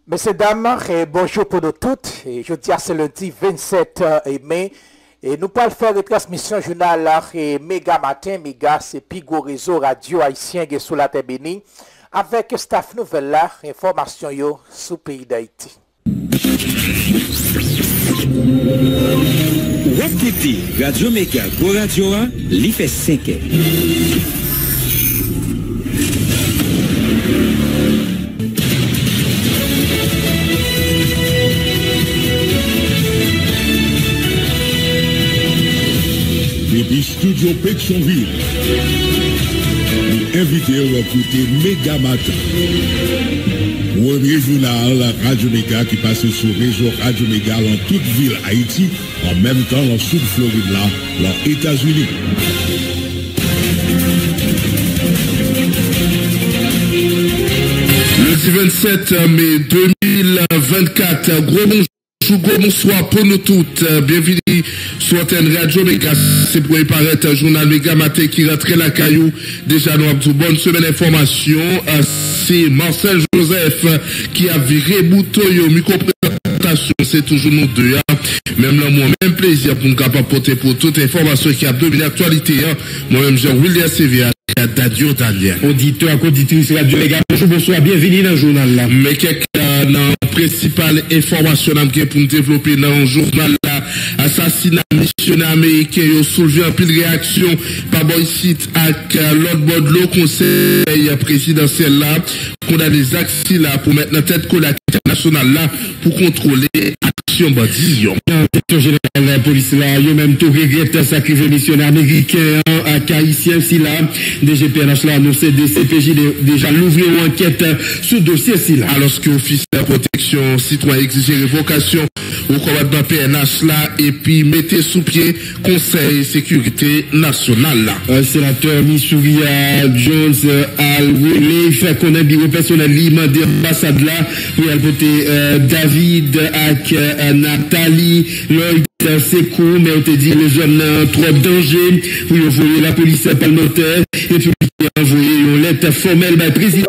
Messieurs, dames, bonjour pour nous toutes. Je dis c'est lundi 27 mai. Et nous allons faire une transmission journal Méga Matin. Méga, c'est Pigo Réseau Radio Haïtien sous la terre bénie. Avec staff nouvelle là, information yo sous pays d'Haïti. Web Radio Méga, Go Radio A, li fait 5 ans. Depuis Studio Pétionville, nous invitons à écouter Méga Matin. Premier journal Radio Méga qui passe sur le réseau Radio Méga dans toute ville Haïti, en même temps dans le sud Floride, là, dans les États-Unis. Le 27 mai 2024, gros bonsoir pour nous toutes. Bienvenue sur Antenne Radio Méga. C'est pour y paraître un journal Méga Matin qui rentre la caillou. Déjà, nous avons bonne semaine d'information. C'est Marcel Joseph qui a viré Boutoyo. Micro-présentation, c'est toujours nous deux. Même là, moi-même plaisir pour nous capable porter pour toute information qui a dominé l'actualité. Moi-même, Jean-William CVA. Dadio Daniel. Auditeur, auditrice Radio Méga, bonsoir, bienvenue dans le journal là. Mais quelques principales informations pour nous développer dans le journal là. Assassinat missionnaire américain, ils ont soulevé un pile de réaction par Boycit avec l'autre bord de l'eau conseil présidentiel là, qu'on a des axes là pour mettre en tête que la nationale là pour contrôler action bandillon. Directeur général de la police là, ils même tout regrette sacrifié missionnaire américain à haïtien si là. DGPNH là annoncé des CPJ déjà l'ouvrir une enquête sur dossier ci là. Alors que l'office de protection citoyenne exige révocation au combattant PNH là et puis mettez sous pied Conseil sécurité nationale là. Sénateur Missouria Jones Al-Wele fait connaître bureau personnel de l'ambassade là pour voter David avec Nathalie Lloyd. C'est cool, mais on te dit les jeunes trop danger pour envoyer la police parlementaire et puis envoyer une lettre formelle par le président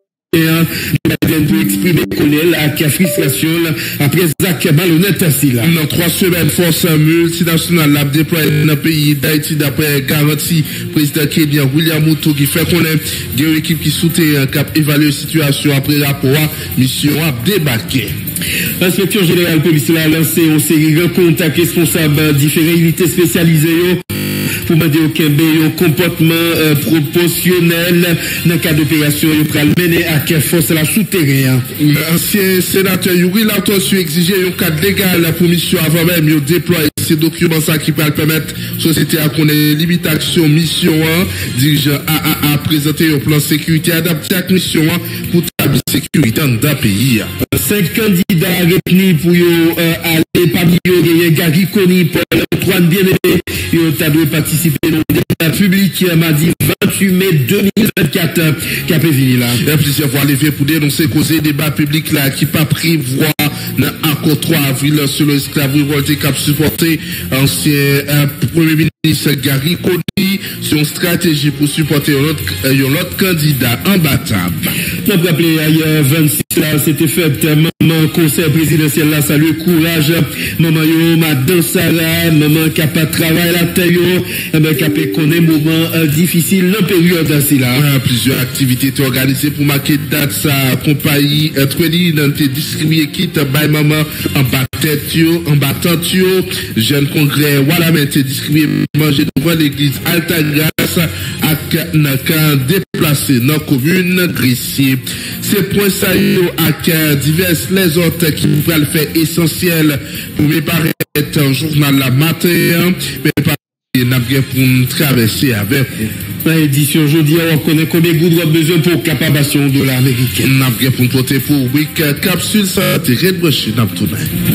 pour exprimer colère à la frustration après Zach malhonnête assis là. Dans 3 semaines, force multinationale l'a déployé dans le pays d'Haïti d'après garantie président Kenyan William Moutou qui fait qu'on a une équipe qui soutient cap évaluer la situation après rapport mission à débarquer. L'inspecteur général police a lancé une série de contacts responsables différentes unités spécialisées pour demander au Québec un comportement proportionnel dans le cas d'opération pour mener à quelle force la souterrain. L'ancien sénateur Yuri Lautossu exigeait un cadre légal pour mission avant même de déployer ces documents ça qui peut permettre société à connaître limite action mission 1 dirigeant à présenter un plan sécurité adapté à mission 1 pour établir sécurité dans le pays. 5 candidats retenus pour aller parmi eux Gary Koni pour Antoine Bien-Aimé et ont dû participer dans le débat public mardi 28 mai 2024 qui a prévenu là. Il y a plusieurs fois levé pour dénoncer causer débat public là qui pas pris voix dans l'accord 3 avril sur l'esclavage révolté qui a supporté ancien premier ministre Gary Koni sur une stratégie pour supporter l'autre candidat imbattable. Je peux rappeler ailleurs 26 là c'était fait maman conseil présidentiel là salut courage maman yo madame Sarah maman qui a pas travaillé la terre mais qui a pas connaît moment difficile dans période ainsi là. Plusieurs activités étaient organisées pour marquer date sa compagnie Tweli dans te distribuer kit by maman en battant jeune congrès voilà mais te distribuer manger devant l'église Alta Grace ak nan kan déplacé dans commune Grissi. C'est point ça yo ak diverses les autres qui vont le faire essentiel pour me paraître un journal la matin mais pas n'a bien pour nous traverser avec dans l'édition aujourd'hui on connaît combien de goudron besoin pour capacité de l'américaine n'a bien pour porter pour week capsule santé red broche n'a tout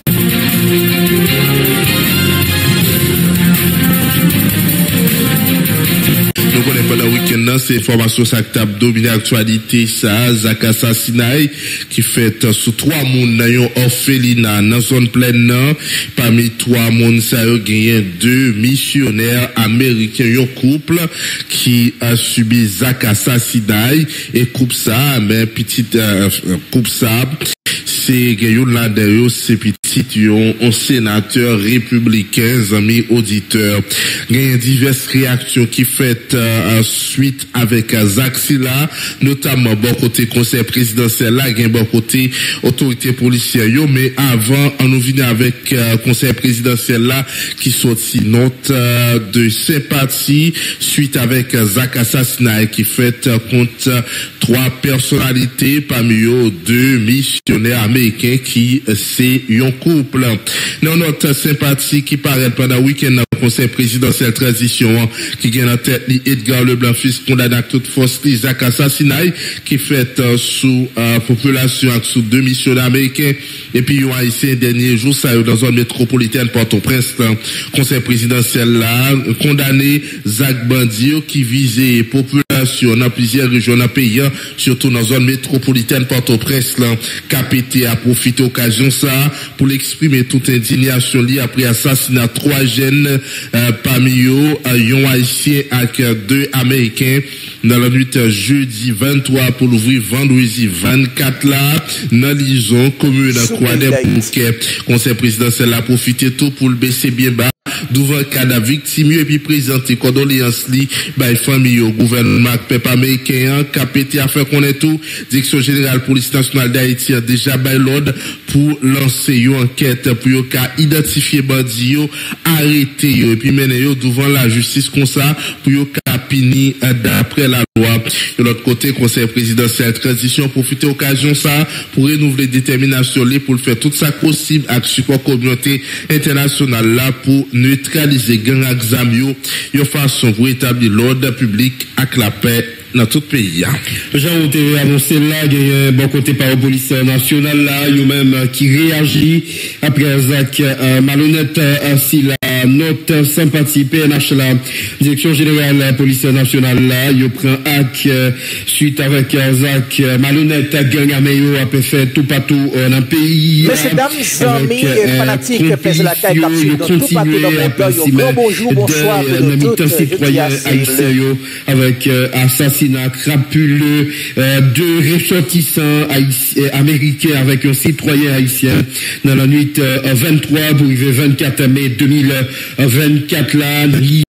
nous connaissons pas le week-end, c'est information ça qui a dominé l'actualité, ça, Zach assassinat qui fait sous 3 moun dans yon orphelinat dans zone pleine parmi 3 moun ça yo gagné 2 missionnaires américains yon couple qui a subi Zach assassinat et coupe ça mais petite coupe ça c'est Gayoun Ladeo, c'est petit, un sénateur républicain, amis auditeurs. Il y a diverses réactions qui fait suite avec Zak Silla, notamment bon côté conseil présidentiel là, il y a bon côté autorité policière, mais avant, on nous vient avec conseil présidentiel là, qui sorti note de sympathie suite avec Zak assassinat qui fait contre 3 personnalités, parmi eux 2 missionnaires américains qui c'est un couple. Dans notre sympathie qui paraît pendant le week-end dans le conseil présidentiel transition qui gagne en tête Edgar Leblanc fils condamné à toute force Zak assassinat qui fait sous population sous 2 missionnaires américains et puis un haïtien dernier jour ça dans la zone métropolitaine Port-au-Prince conseil présidentiel là condamné Zak Bandio qui visait population dans plusieurs régions dans le pays surtout dans la zone métropolitaine Port-au-Prince KPT a profité occasion ça pour l'exprimer toute indignation liée après assassinat 3 jeunes parmi eux un haïtien avec 2 américains dans la nuit jeudi 23 pour l'ouvrir vendredi 24 là dans l'Ison commune Croix-des-Bouquets. Conseil présidentiel a profité tout pour le baisser bien bas devant cadavre victime et puis présenter condoléances li by famille au gouvernement peuple américain KPT a fait connaître tout direction générale police nationale d'Haïti a déjà by l'ordre pour lancer une enquête pour identifier bandi yo arrêter et puis mener yo devant la justice comme ça pour yo puni d'après la loi. De l'autre côté conseil présidentiel transition profiter occasion ça pour renouveler détermination li pour faire tout ça possible avec support communauté internationale là pour neutraliser gang exam yo façon pour établir l'ordre public avec la paix dans tout le pays. Jean ont annoncé là, il y a un bon côté par la police nationale là, il y a même qui réagit après Zak malhonnête si la note sympathie PNH la direction générale de la police nationale là, il prend acte suite avec Zak malhonnête gang améo a pu faire tout partout dans le pays. Messieurs, dames, amis et fanatiques, pèse la taille capsule dans tout partout dans le monde. Bonjour, bonsoir, citoyens haïtiens avec assassinat crapuleux 2 ressortissants américains avec un citoyen haïtien dans la nuit 23 pour arriver 24 mai 2024 là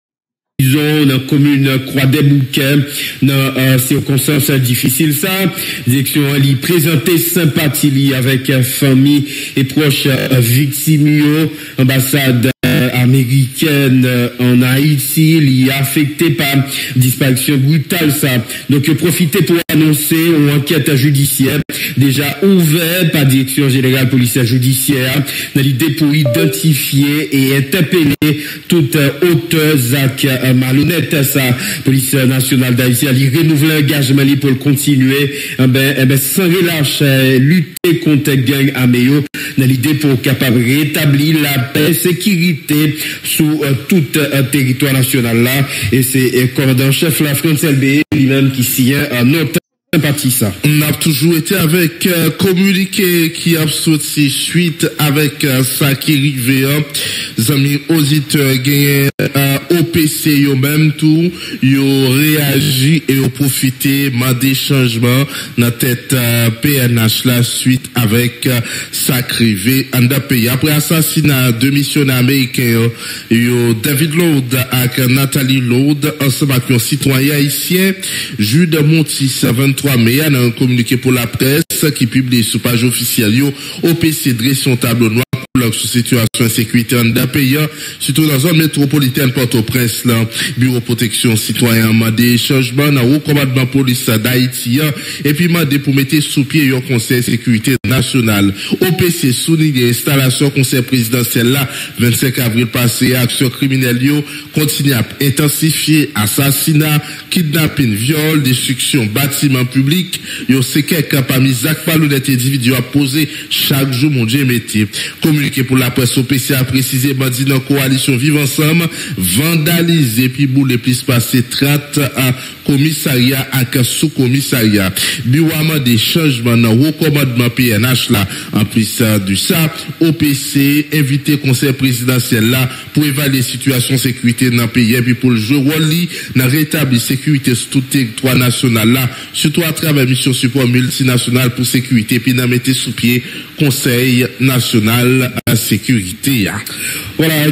dans la commune Croix-des-Bouquets dans circonstances difficiles ça direction lui présenter sympathie avec famille et proches victimes ambassade américaine en Haïti, il est affecté par disparition brutale ça. Donc profitez pour annoncer une enquête judiciaire déjà ouverte par direction générale policière judiciaire dans l'idée pour identifier et interpeller toute auteur Zak malhonnête ça. Police nationale d'Haïti a renouvelé l'engagement pour le continuer sans relâche lutter contre gang améo dans l'idée pour capable rétablir la paix sécurité sous tout territoire national là et c'est commandant chef la France LB lui-même qui signe notre sympathie ça. On a toujours été avec communiqué qui a sorti suite avec ça qui arrive amis auditeurs gagné OPC yo même tout yo réagi et yo profité des changements dans tête PNH la suite avec ça crivé en pays après assassinat de missionnaires américains yo David Lord avec Nathalie Lord ensemble avec un citoyen haïtien Jude Montis 23 mai dans un communiqué pour la presse qui publie sur page officielle yo OPC dresse son tableau noir pour sur situation de sécurité en pays surtout dans la zone métropolitaine Port-au-Prince là bureau protection citoyen m'a des changements dans le commandement police d'Haïti et puis m'a pour mettre sous pied un conseil sécurité nationale OPC souligne installation conseil présidentiel là 25 avril passé action criminelle yo continue à intensifier assassinat kidnapping viol destruction bâtiment public yo c'est quelqu'un parmi Zak malhonnête individu à poser chaque jour mon Dieu métier communiqué communiqué pour la presse OPC a précisé dit dans coalition Vivre Ensemble vandaliser puis boule plus passer traite à commissariat à sous-commissariat. Biwama des changements dans recommandement PNH là en plus du ça OPC invité conseil présidentiel là pour évaluer situation sécurité dans le pays et puis pour le jouer rôle dans rétablir sécurité sur tout territoire national là surtout à travers mission support multinationale pour sécurité puis dans mettre sous pied conseil national à sécurité. Voilà,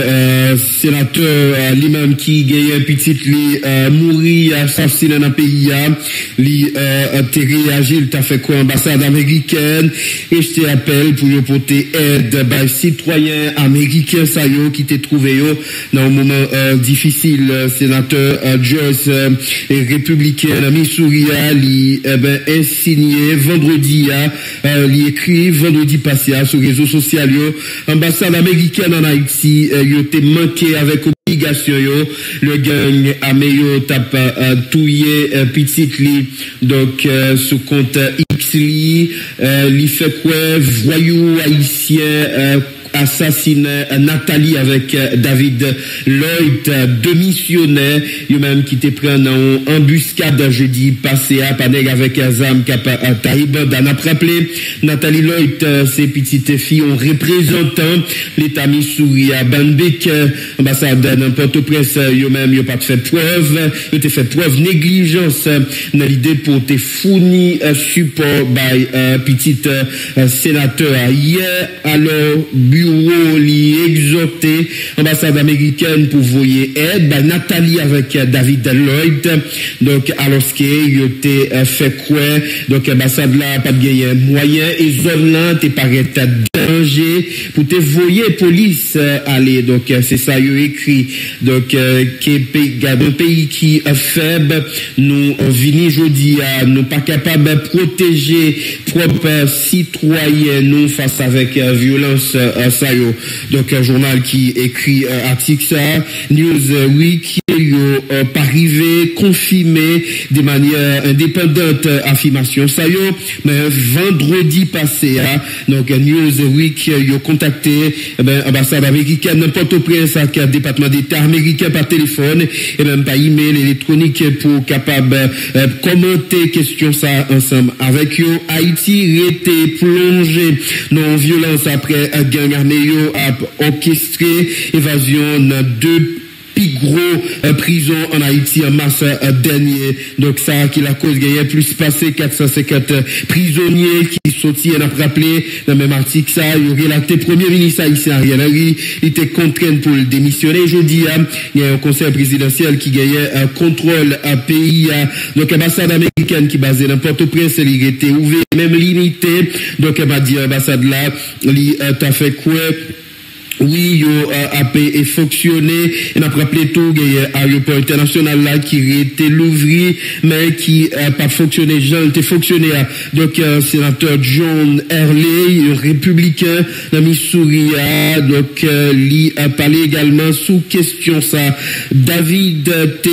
sénateur lui-même qui gagne petite lui mourir assassiné dans le pays lui te réagi, il t'a fait quoi ambassade américaine et je te appelle pour lui porter aide par citoyens américains ça yo qui te trouvé yo dans un moment difficile. Sénateur Joyce républicain dans Missouri lui insigné vendredi lui écrit vendredi passé sur les réseaux sociaux yo ambassade américaine en Haïti yo te manqué avec obligation yo le gang ameyo tap touyer petite li donc sous compte X li fait quoi voyou haïtien assassine Nathalie avec David Lloyd, deux missionnaires, eux même qui te prennent en embuscade jeudi passé à Paneg avec Azam Kapa Taïb. D'en rappelé, Nathalie Lloyd, ses petites filles ont représentant l'État Missouri à Banbek, ambassade dans Port-au-Prince, eux même, ils n'ont pas fait preuve, ils ont fait preuve négligence dans l'idée pour te fournir support by petite sénateur. Hier, alors, bureau li exhorté ambassade américaine pour voyer aide bah, Nathalie avec David Lloyd donc alors ce qui était fait quoi donc ambassade là pas de gagner moyen et zone là te paraît danger pour te voyer police aller donc c'est ça il écrit donc un pays qui est faible nous vini jodi à nous pas capable de protéger propres citoyens nous face avec violence ça yo. Donc un journal qui écrit article ça Newsweek yo pas arrivé confirmé de manière indépendante affirmation ça yo mais vendredi passé donc Newsweek yo contacté ambassade américaine n'importe au prince avec département d'État américain par téléphone et même par email électronique pour capable commenter question ça ensemble avec yo. Haïti était plongé dans violence après gang armé a orchestré évasion dans deux plus gros prison en Haïti en mars dernier. Donc ça qui la cause gagnait plus passé 450 prisonniers qui sortis on a rappelé dans le même article ça il y aurait l'acte premier ministre haïtien Ariel Henry il était contraint pour le démissionner. Aujourd'hui il y a un conseil présidentiel qui gagnait un contrôle à pays donc ambassade américaine qui basée dans Port-au-Prince il était ouvert même limité donc elle m'a dit ambassade là il t'a fait quoi oui, yo a fonctionné, et n'a rappelé tout, il y a aéroport international là qui était l'ouvri, mais qui a pas fonctionné, Jean, était fonctionné, donc, sénateur John Early, républicain, dans Missouri, donc, lui a parlé également sous question ça, David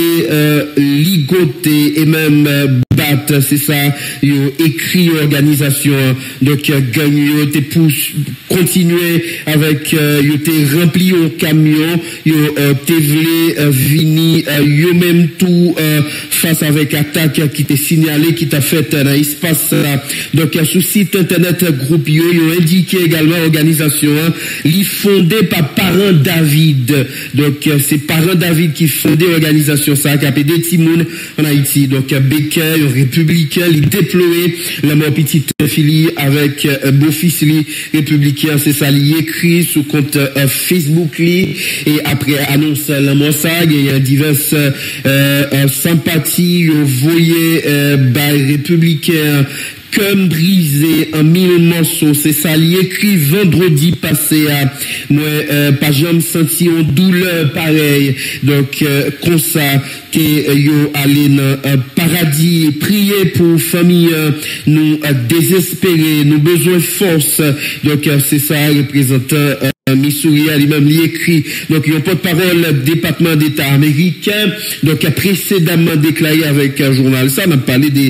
ligoté, et même, bat, c'est ça, yo écrit organisation, donc, gang, yo te pousse, continuer avec, yo te rempli au camion yo te vle vini yo même tout face avec attaque qui t'est signalé qui t'a fait dans l'espace donc sur site internet groupe yo indiqué également organisation li fondé par parent David donc c'est parent David qui fondé organisation ça qui a des timoun en Haïti donc Becker républicain li déployé la mort petite fille avec beau-fils li républicain c'est ça li écrit sous compte Facebook li et après annonce la Mossad il y a diverses sympathies voyez républicain comme brisé en 1000 morceaux, c'est ça, il écrit vendredi passé à moi, pas jamais senti une douleur pareille, donc, comme ça, que yo allé dans paradis, prier pour famille, nous désespérer, nous besoin de force, donc, c'est ça, représentant, Missouri, lui-même, lui écrit, donc, un porte-parole département d'État américain, donc, a précédemment déclaré avec un journal, ça, on a parlé des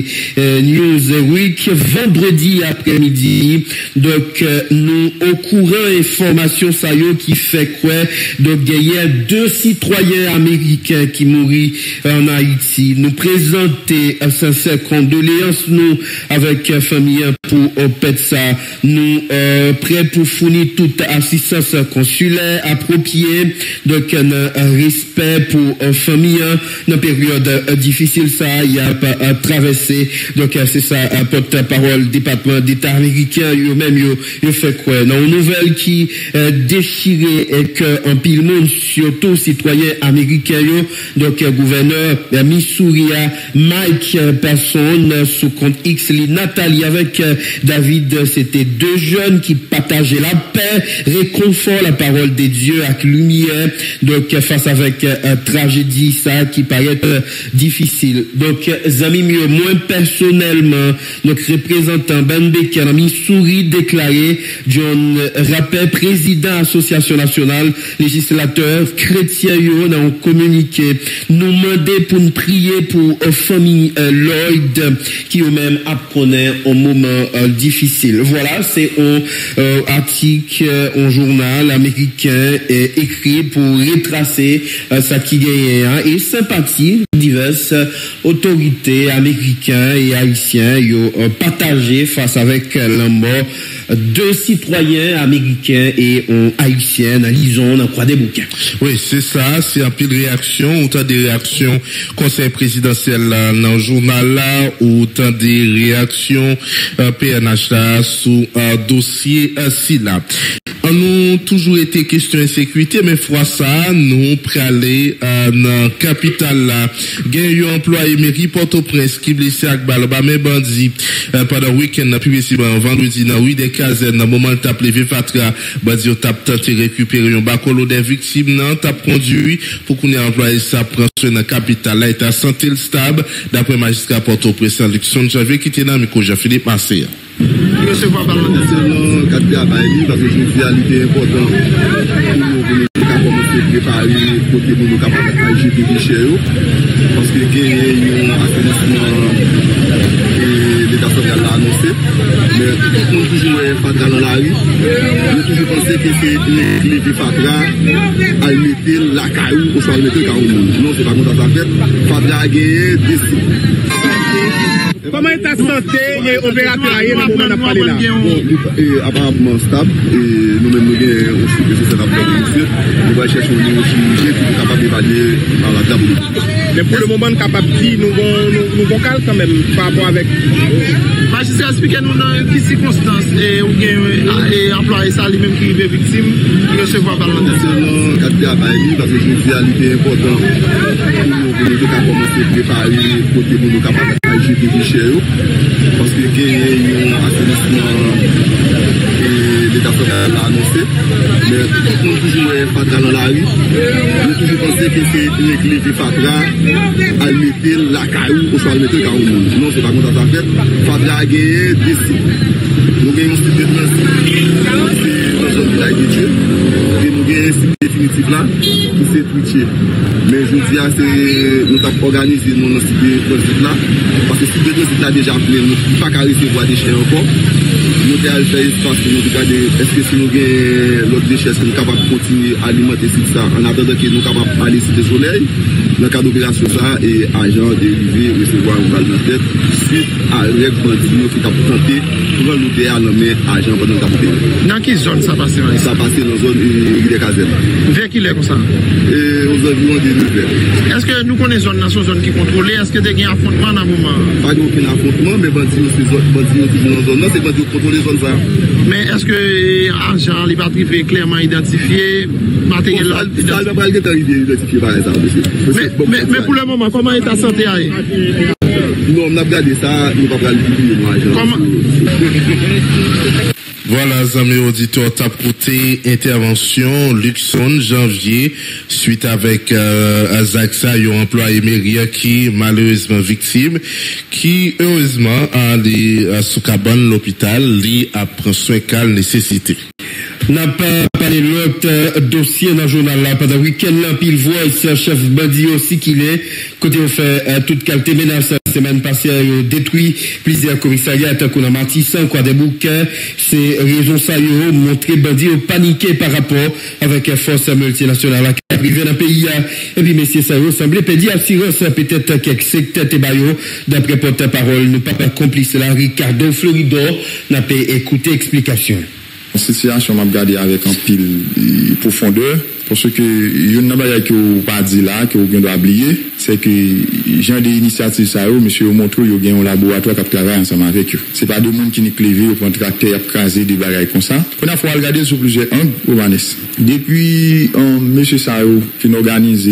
Newsweek, vendredi après-midi, donc, nous, au courant information, ça y est, qui fait quoi, donc, il y a 2 citoyens américains qui mourent en Haïti, nous présenter sincère condoléances, nous, avec famille, pour, ça, nous, prêts pour fournir toute assistance consulaire appropriée, donc un respect pour famille dans période difficile ça il a traversé, donc c'est ça porte-parole département d'État américain eux-même yo fait quoi dans une nouvelle qui déchiré et que en pile monde surtout citoyens américains donc gouverneur Missouri Mike Person sous compte X Nathalie avec David, c'était 2 jeunes qui partageaient la paix, réconfort la parole de Dieu avec lumière, donc face avec tragédie ça qui paraît difficile. Donc amis mieux moins personnellement, donc représentant Ben Becker en Missouri déclaré John Rappel, président association nationale législateur chrétien dans un communiqué nous demander pour nous prier pour famille Lloyd qui eux-mêmes apprenaient au moment difficile. Voilà, c'est un article un journal américain écrit pour retracer ça qui gagne et sympathie diverses autorités américaines et haïtiennes partagé face avec la mort 2 citoyens américains et haïtiens lisons dans Croix des Bouquins. Oui, c'est ça, c'est un peu de réaction, autant des réactions conseil présidentiel dans le journal là, autant des réactions PNH là sous dossier si là. On nous toujours été question insécurité, mais fois ça, nous préaller dans capitale là. Gagne un employé mairie Port-au-Prince qui blessé avec balle mais bandit pendant week-end na publicité vendredi dans rue des Casernes dans moment t'a levé fatra bandit t'a tenté récupérer un bacolo des victimes nan t'a conduit pour qu'on ait employé ça prend soin dans capitale là état santé stable d'après magistrat Port-au-Prince Luxon Javier qui était dans micro Jean-Philippe Massé. Je sais pas parler parce que je réalité important pour nous commencer à préparer côté de nous capables d'agir des déchets parce que il y a un assainissement et l'État social l'a annoncé mais on toujours pas dans la rue on toujours pensé que c'est les Fatra à mettre la caillou ou soit mettre caillou non c'est pas comme ça fait Fatra a gagné comment est ta santé et opérateur dans le moment de parler là? Apparemment stable et nous-mêmes nous avons aussi que c'est un peu nous allons chercher aussi qui est capable d'évaluer dans la table. Mais pour le moment, capable de dire, nous vocal quand même par rapport avec. Magistrat, expliquez-nous qui circonstances et employé ça lui-même qui est victime qui recevoir par l'ordre. Parce que je réalité important pour nous commencer à préparer côté de nous capables d'agir des déchets parce que il y a un assainissement et l'État social l'a annoncé mais on toujours pas dans la rue on toujours pensé que c'est les Fatra à mettre la caillou ou soit mettre caillou non c'est pas comme ça fait Fatra a gagné des nous avons un site de transit c'est dans zone village de Dieu et nous avons un site définitif là qui s'est twitché mais je dis nous avons organisé notre site de transit là parce que si le site là déjà plein nous ne pouvons pas recevoir des chiens encore nous devons faire espace pour nous regarder est-ce que si nous avons l'autre déchet est-ce que nous sommes capables de continuer à alimenter ce site ça en attendant que nous sommes capables d'aller sur le soleil dans le cadre d'opération ça et agent dérivé recevoir une balle dans la tête suite à règle bandit qui a tenté pour nous aider à nommer agent pendant le dans quelle zone ça passe? Ça passe dans la zone des Casernes. Vers qui est comme ça? Aux environs des Nouvelles. Est-ce que nous connaissons zone dans cette zone qui est contrôlée? Est-ce que il y a un affrontement dans le moment? Pas aucun affrontement mais bandit toujours dans la zone là c'est bandit qui contrôle les zones ça. Mais est-ce que agent les batteries clairement identifié matériel là? Ça va pas être identifié par exemple. Mais pour le moment, comment est ta santé? Non, on a regardé ça, nous ne pouvons pas le publier. Comment? Voilà, amis auditeurs, t'as porté intervention Luxon janvier suite avec Zaksa, un employé mairie qui malheureusement victime, qui heureusement a sous cabane l'hôpital, lui a pris soin qu'à nécessité. n'a pas parlé de l'autre dossier dans le journal là pendant le week-end là, pile voice chef bandi aussi qu'il est côté on fait toute qualité menace semaine passée détruit plusieurs commissariats tant qu'on a Matissan quoi des bouquins c'est raison ça yo montrer bandi paniqué par rapport avec les forces multinationales qui arrivent dans le pays et puis messieurs ça ressemble pédi assurance peut-être quelques secteurs et bayo d'après porte-parole nous pas complice là Ricardo Floridor n'a pas écouté explication. La situation m'a regardé avec un pile profondeur parce que il y a pas que pas dit là que on doit oublier c'est que j'ai des initiatives ça monsieur montre yo gagne un laboratoire qui travaille ensemble avec eux c'est pas deux monde qui ni clever au contracteur a craser des bagages comme ça on a faut regarder sur plusieurs angles depuis monsieur Sao qui organise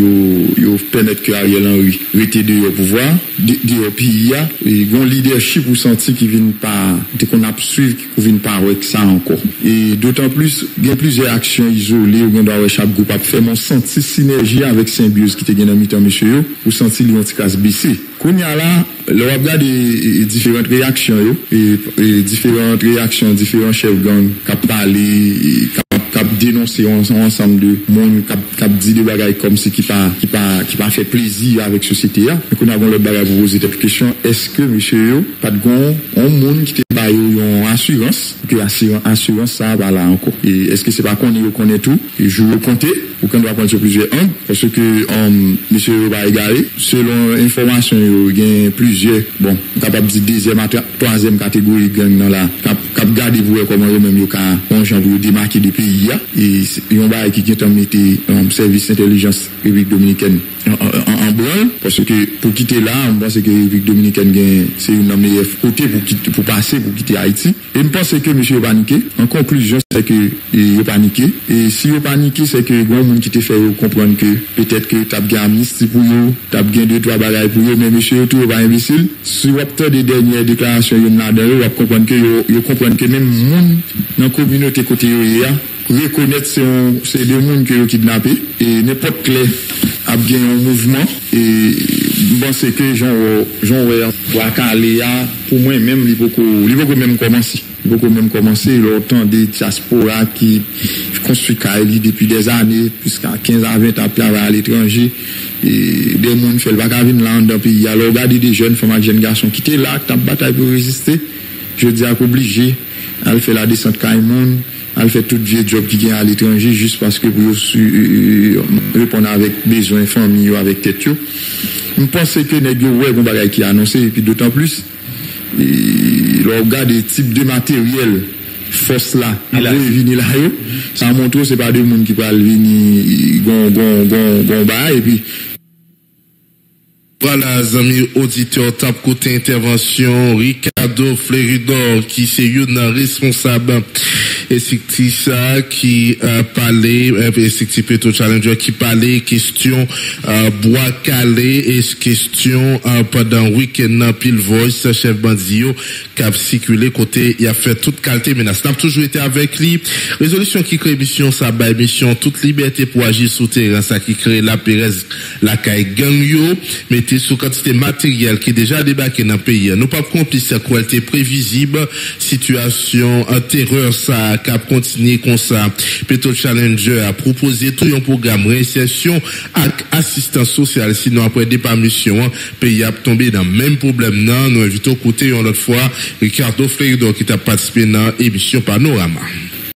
yo permettre que Ariel Henry rete de au pouvoir de pays et gon leadership ou senti qui viennent pas qu'on a suivre qui viennent pas avec ça encore et d'autant plus il y a plusieurs actions isolées ou doit chaque groupe a fait mon senti synergie avec Symbiose qui était dans mi-temps monsieur ou senti li anti casse baissé qu'on y a là le regarde différentes réactions et différents chefs gang qui parler qui dénoncer ensemble de monde qui dit des bagages comme si qui pas fait plaisir avec société là et qu'on a le bagage pour poser cette question est-ce que monsieur pas de gon un monde qui te bail une assurance que assurance ça va là encore et est-ce que c'est pas qu'on connaît tout et je veux compter ou qu'on doit prendre sur plusieurs angles parce que monsieur va égarer selon information il y a plusieurs bon capable de deuxième troisième catégorie gang dans la cap garder pour comment eux même yo ka on janvier démarquer des pays et yon ba qui est en service intelligence République dominicaine en branle parce que pour quitter là on pense que République dominicaine c'est une meilleure côté pour passer pour quitter Haïti et je pense que monsieur paniqué en conclusion c'est que il paniqué et si il paniqué c'est que grand monde qui te fait comprendre que peut-être que t'as bien amnistie pour eux t'as bien deux trois bagages pour eux mais monsieur tout pas imbécile si vous avez des dernières déclarations yon là-dedans vous comprendre que vous comprendre que même monde dans communauté côté yo reconnaître c'est des monde que kidnappé et n'importe clé a bien un mouvement et bon c'est que Jean Wakaléa pour moi même il faut même commencer l'autant des diaspora qui construit Kaili depuis des années jusqu'à 15 à 20 ans à l'étranger et des monde fait le bagage là dans pays alors regarder des jeunes femmes et jeunes garçons qui étaient là qui bataille pour résister je dis à obligé elle fait la descente Caïmon elle fait tout vieux job qui vient à l'étranger juste parce que pour répondre avec besoin famille avec tête yo je pense que nèg yo ouais bon bagay qui annoncé et puis d'autant plus le regard des types de matériel force là après venir là yo ça montre c'est pas des monde qui parle venir gon bail et puis voilà, amis auditeurs, tape côté intervention, Ricardo Floridor, qui c'est un responsable, et c'est ça, qui parlait, et c'est plutôt challenger, qui parlait, question, bois calé, et question, pendant week-end, pile voice, chef bandillo, qui a circulé côté, il a fait toute qualité menace. N'a toujours été avec lui. Résolution qui crée mission, ça bat mission, toute liberté pour agir sous terrain, ça qui crée la Pérez, la caille gang yo, mettez sous quantité matérielle qui est déjà débarqué dans le pays. Nous pas complices à qualité prévisible, situation en terreur ça cap continuer comme ça. Petro Challenger a proposé tout un programme réinsertion avec assistance sociale sinon après départ mission pays a tombé dans même problème non nous invitons côté une autre fois Ricardo Floridor qui t'a participé dans émission Panorama.